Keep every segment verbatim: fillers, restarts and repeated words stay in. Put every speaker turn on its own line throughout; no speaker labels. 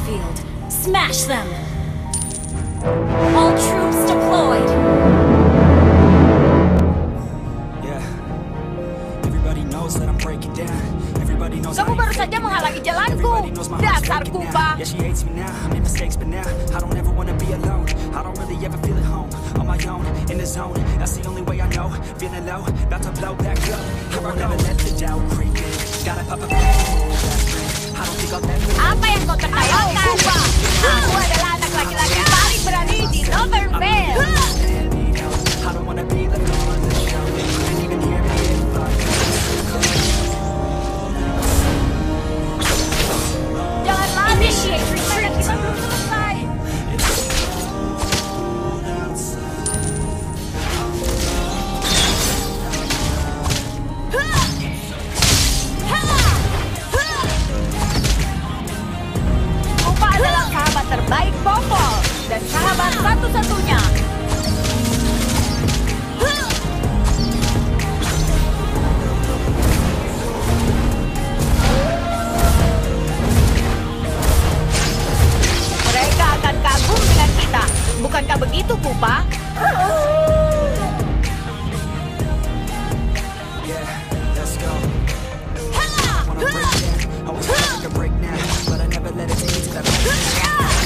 battlefield. Smash them! All troops deployed!
Yeah. Everybody knows that I'm breaking down. Everybody knows
Kamu baru saja menghalangi jalanku. Dasar kupa.
Yeah, she hates me now. I made mistakes, but now I don't ever wanna be alone. I don't really ever feel at home. On my own, in the zone. That's the only way I know. Feeling low, about to blow back up. Here I never let the doubt creep in. Gotta pop a I don't think I'll ever.
Apa yang kau tertawakan? Kupa. Aku adalah anak laki-laki paling berani di Northern Vale.
I don't wanna be the on the show. Couldn't even hear me if I
Jangan lari. Initiate retreat. Kita belum selesai. Kupa adalah sahabat terbaik Popol dan sahabat satu-satunya. Mereka akan kagum dengan kita. Bukankah begitu, Kupa?
Yeah, let's go. Wanna break down. I was trying to break now, but I never let it take me to that place.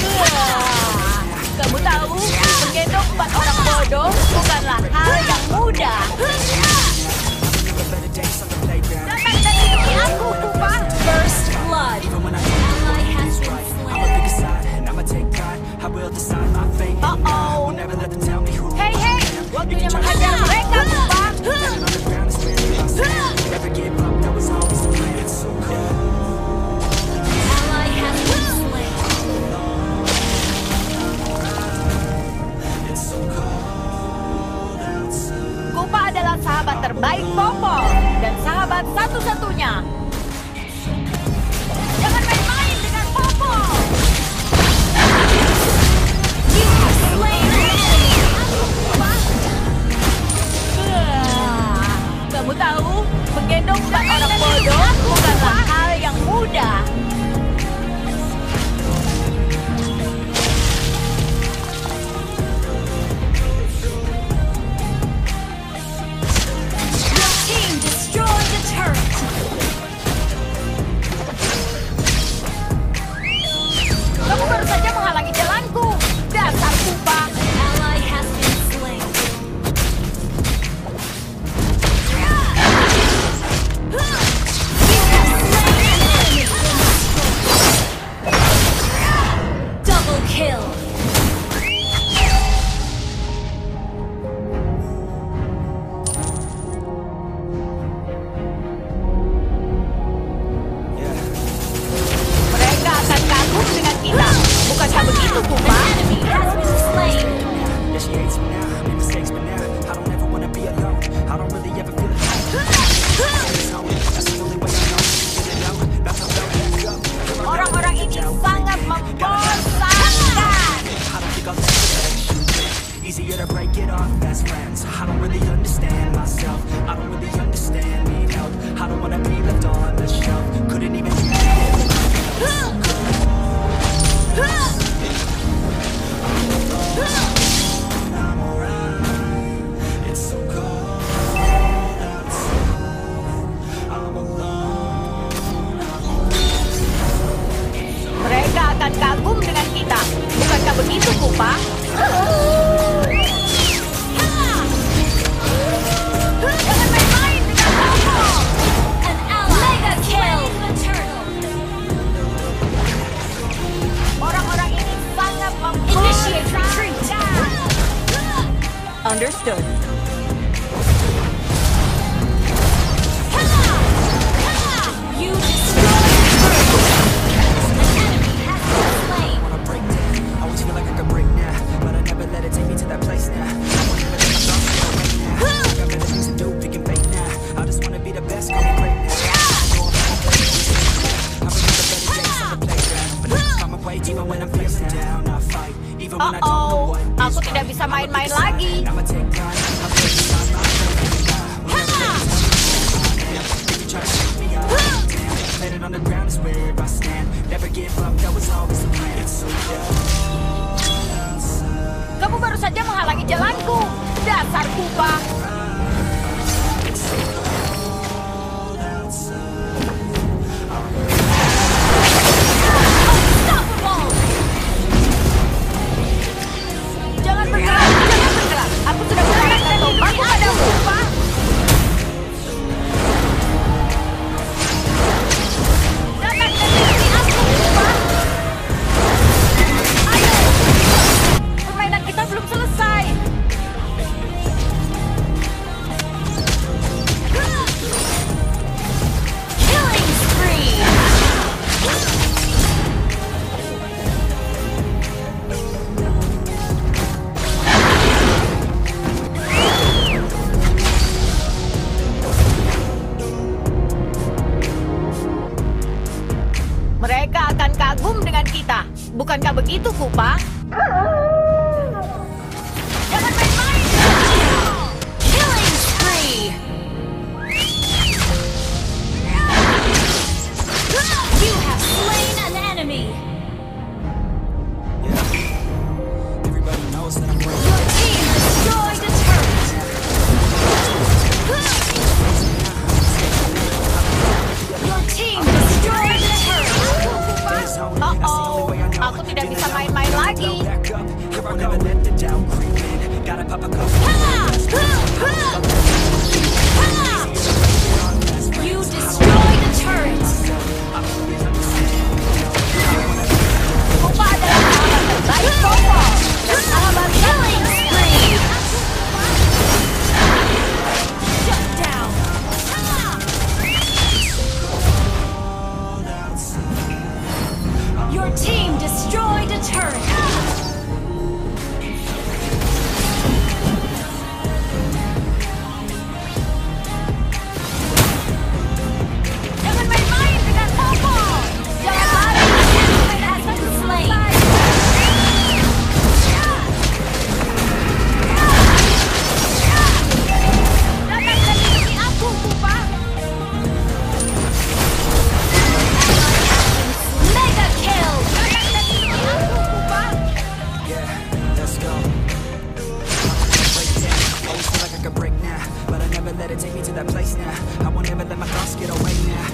Kamu tahu, menggendong empat orang bodoh bukanlah hal yang mudah.
Never better days on the playground.
Datang dan hidupi aku, Kupa.
First blood!
Even when I
Ally has been
I'ma
slain.
pick a side, and I'ma take pride. I will decide my fate.
Uh-oh.
Will never let them tell me who
Hei, hei,
I am.
waktunya menghajar mereka, Kupa.
Standing on the ground is where I stand. Never give up, that was always the plan. It's so cold.
Ally has been slain.
It's so cold outside.
Kupa adalah sahabat terbaik Popol dan sahabat satu-satunya. Jangan main-main dengan Popol.
You have slain an enemy.
Ah, Kamu tahu, menggendong empat orang bodoh bukanlah hal yang mudah.
Your team destroyed the turret.
Kamu baru saja menghalangi jalanku. Dasar Kupa.
Ally has been slain. You have slain an enemy. Double kill.
Yeah.
Mereka akan kagum dengan kita. Bukankah begitu, Kupa?
Enemy has been slain.
Yeah, she hates me now. I made mistakes, but now I don't ever wanna be alone. I don't really ever feel at home. That's the only way I know. Feeling low, about to blow back up.
Orang-orang ini sangat membosankan.
I don't think I'll ever let you win. Easier to break it off best friends. I don't really understand myself. I don't really understand, need help. I don't wanna be left on the shelf. Couldn't even hear me. I'm alright. It's so cold outside. I'm alone.
Mereka akan kagum dengan kita. Bukankah begitu, Kupa? Jangan main-main dengan Popol.
An ally has slain the turtle.
Orang-orang ini sangat
Initiate retreat.
membosankan. Understood.
You destroyed the turtle. An enemy has been slain.
Wanna break down. I always feel like I could break now, but I never let it take me to that place now. I wanna let my thoughts go right now. I got better things to do, picking fake now. I just wanna be the best, call me great now. I remember better days on the playground, but I find my way even when I'm feeling down. I fight, even when I don't know
Uh-oh,
what
aku
is
tidak
right.
bisa
I'ma
main-main
pick a side,
lagi.
and I'ma take pride. I'm breaking down my faith. Whenever they tell me who I am, if you try to shake me, I'll let it Standing on the ground is where I stand. Never give up, that was always the plan. So yeah.
Kamu baru saja menghalangi jalanku. Dasar pupa. Unstoppable. Jangan bergerak, jangan bergerak. Aku sudah mengarahkan tombakku pada pupa. Datang dan ikuti aku, pupa. Ayo. Permainan kita belum selesai. Killing spree. Mereka akan kagum dengan kita. Bukankah begitu, pupa? Jangan main-main. Killing spree.
You have slain an enemy.
Yeah. Everybody knows that I'm
Your
winning.
team destroyed a turret. Your team destroyed a turret.
Oh-oh, aku tidak bisa main-main lagi.
I'll never let the doubt creep in. Gotta pop a couple.
You destroyed a turret.
Pupa adalah sahabat terbaik Popo. Dan sahabat killing spree.
Shut down. Your team destroyed a turret.
Jangan main-main dengan Popo. Jangan lari.
Has been slain.
Datang dan ikuti aku, pupa.
Mega kill.
Datang dan ikuti aku, pupa.
Yeah, let's go. Break it down. Always feel like I could break now, but I never let it take me to that place now. I won't ever let my thoughts get away now.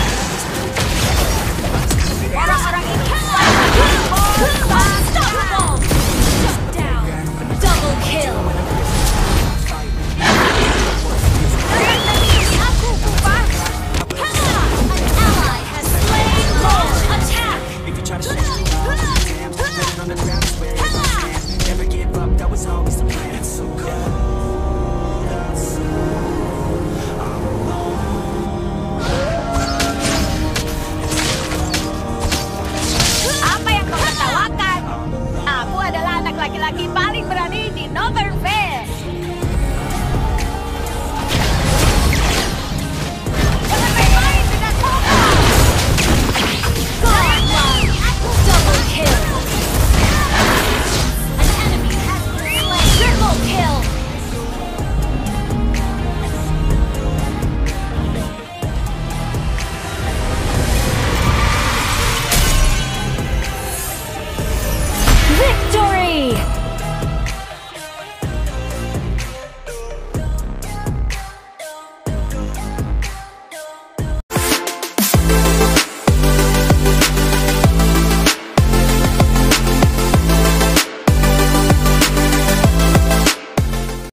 Orang-orang ini
Unstoppable. Shut down. Double kill.
Datang dan ikuti aku, pupa.
An ally has slain Launch attack.
If you try to shut me down, damn, standing on the ground is where I stand. Never give up, that was always the plan. So cold outside.
Apa yang kau ketawakan? Aku adalah anak laki-laki paling berani di Northern Fair. Jangan main-main dengan Popo.
Godlike. Double kill. An enemy has been slain. Triple kill. Victory!